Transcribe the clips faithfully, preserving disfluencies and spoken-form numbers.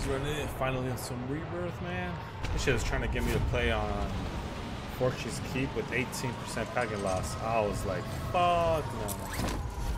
running it finally on some rebirth, man. This shit was trying to get me to play on Fortune's Keep with eighteen percent packet loss. I was like, fuck no.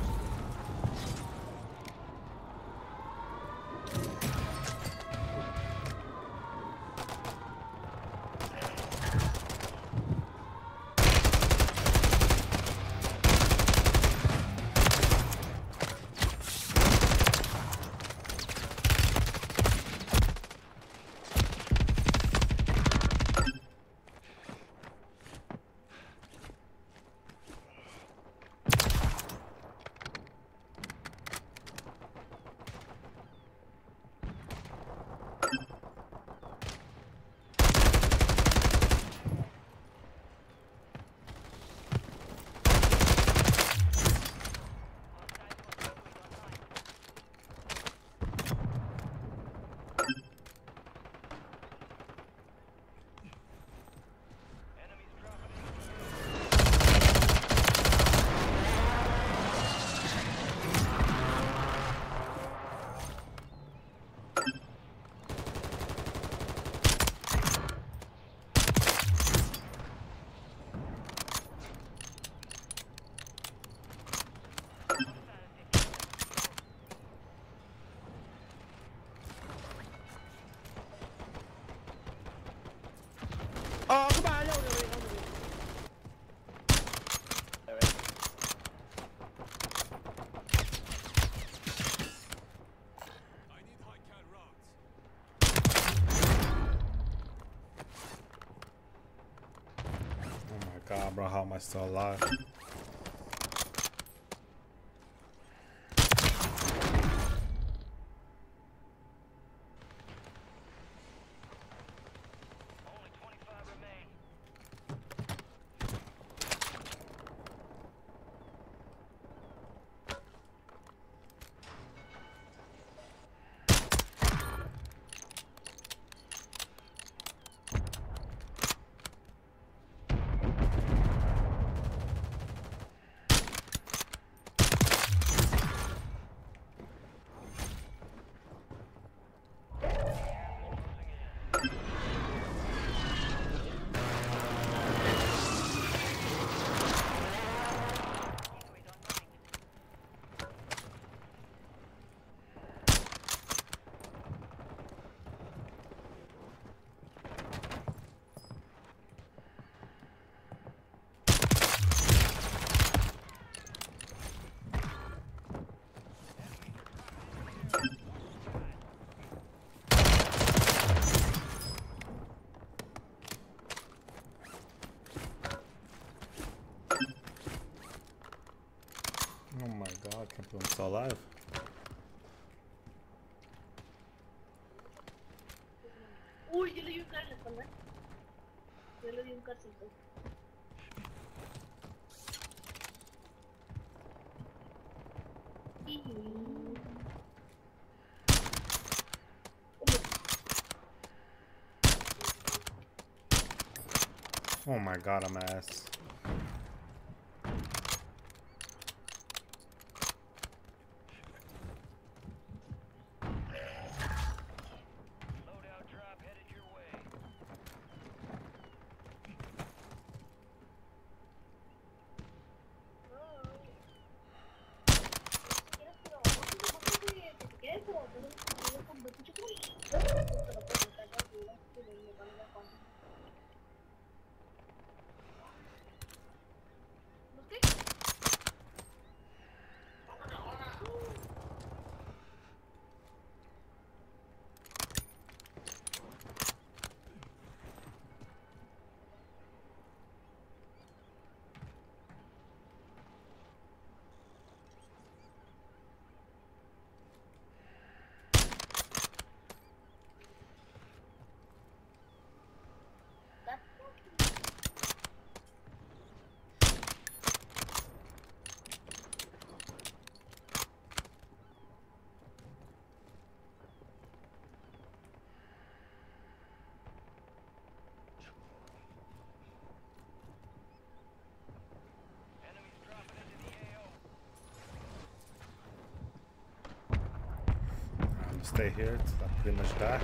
Oh, come on, no, no, wait, no, no. Alright. I need high cal rods. Oh my god, bro, how am I still alive? Oh my god, I can't believe I'm still alive. Uy, yo le di un car en la espalda. Yo le di un carcito. Oh my god, I'm ass. Loadout drop headed your way. Stay here till I pretty much die.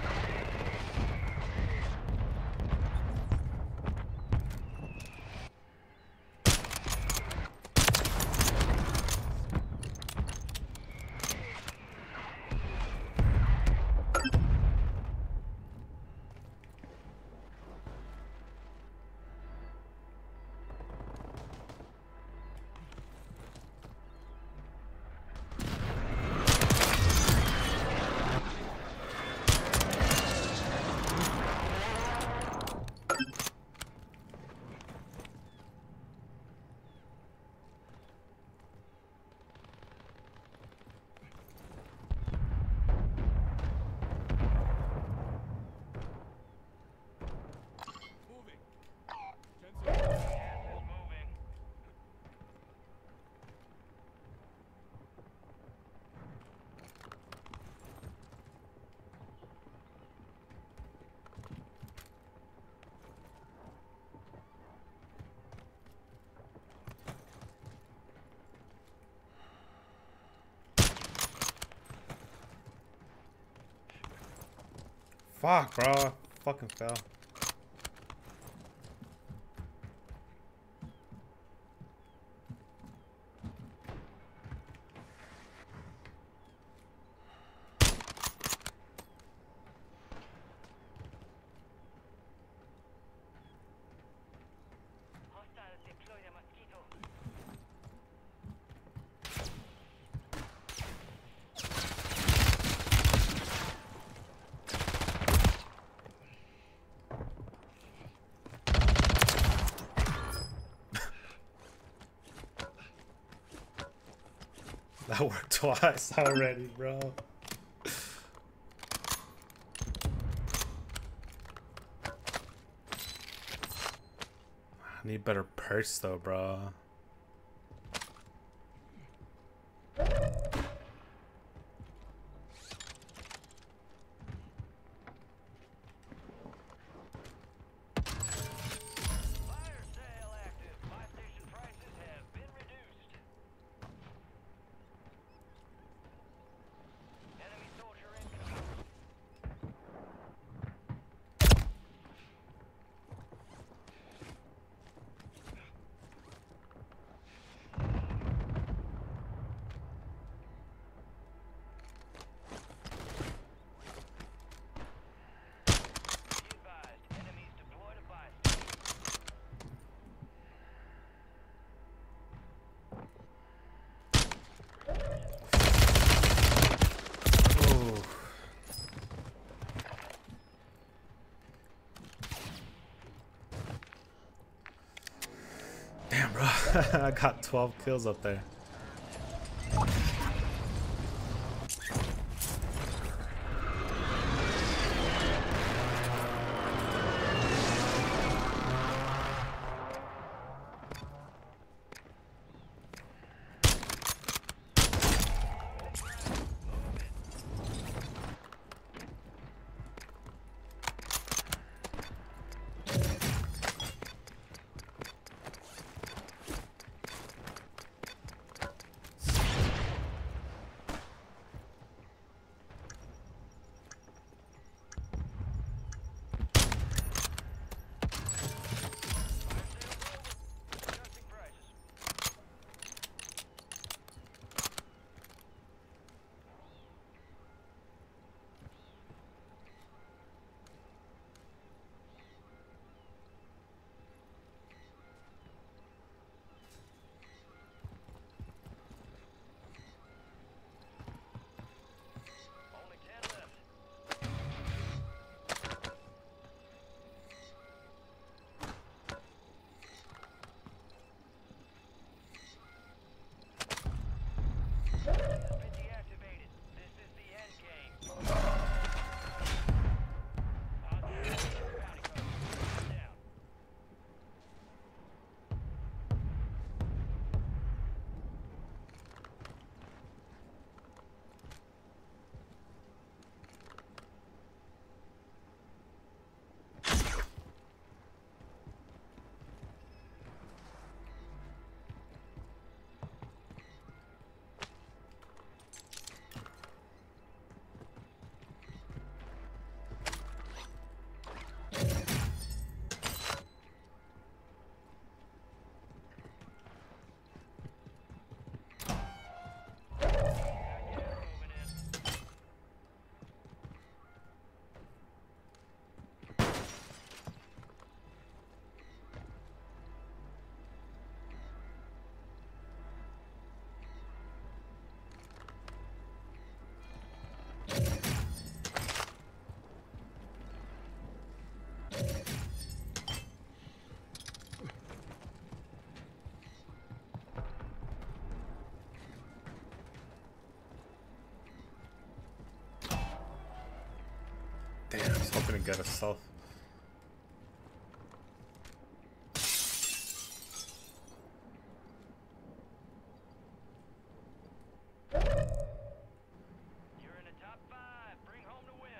Fuck, bro. Fucking fell. Hostiles deploy the mosquito. That worked twice already, bro. I need better perks though, bro. Fire sale active. Buy station prices have been reduced. Enemy soldier incoming. Be advised, enemies deployed a buy station. Oh. Damn, bro. I got twelve kills up there. Damn, I was hoping to get a self. You're in the top five. Bring home the win.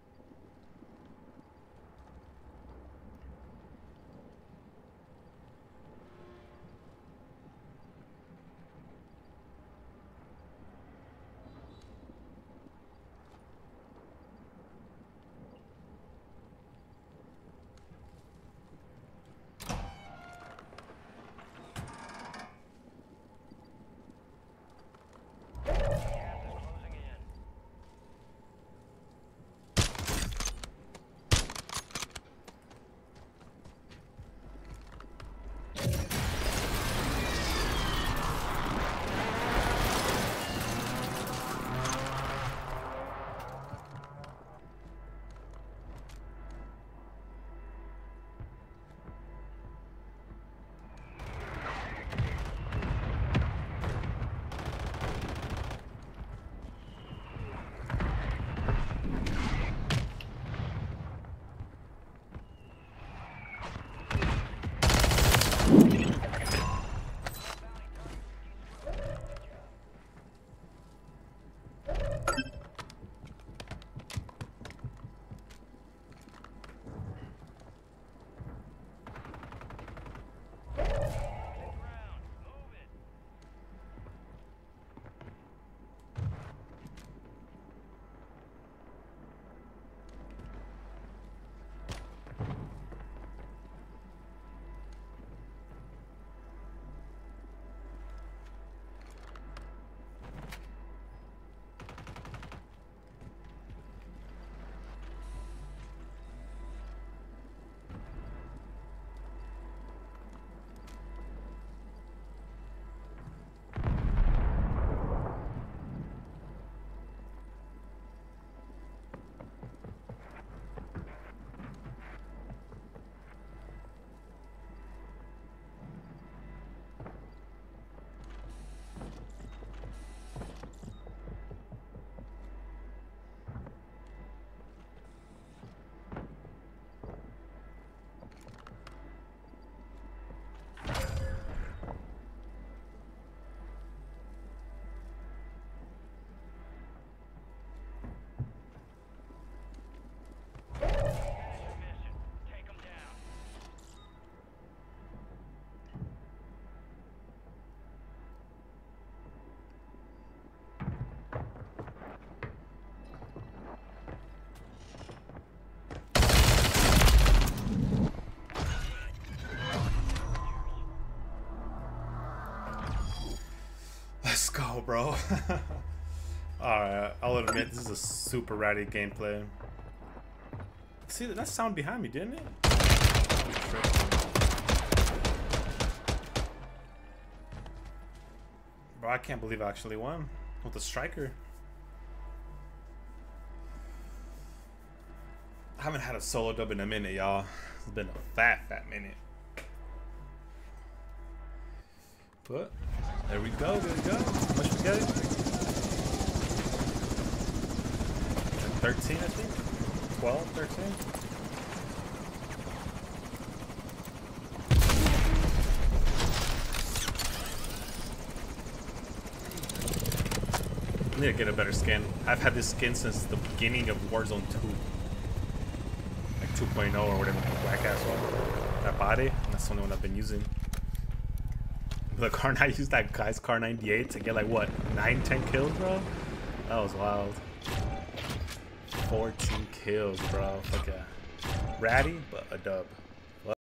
Gas is closing in. Ground. Move it. Let's go, bro. Alright, I'll admit this is a super ratty gameplay. See that sound behind me, didn't it? Bro, I can't believe I actually won with the striker. I haven't had a solo dub in a minute, y'all. It's been a fat, fat minute. But there we go, there we go. How much we get? thirteen, I think. twelve, thirteen. I need to get a better skin. I've had this skin since the beginning of Warzone two. Like two point oh or whatever the whack ass one. That body, that's the only one I've been using. The car, I used that guy's car ninety-eight to get like what, nine, ten kills, bro? That was wild. fourteen kills, bro. Fuck yeah. Ratty, but a dub.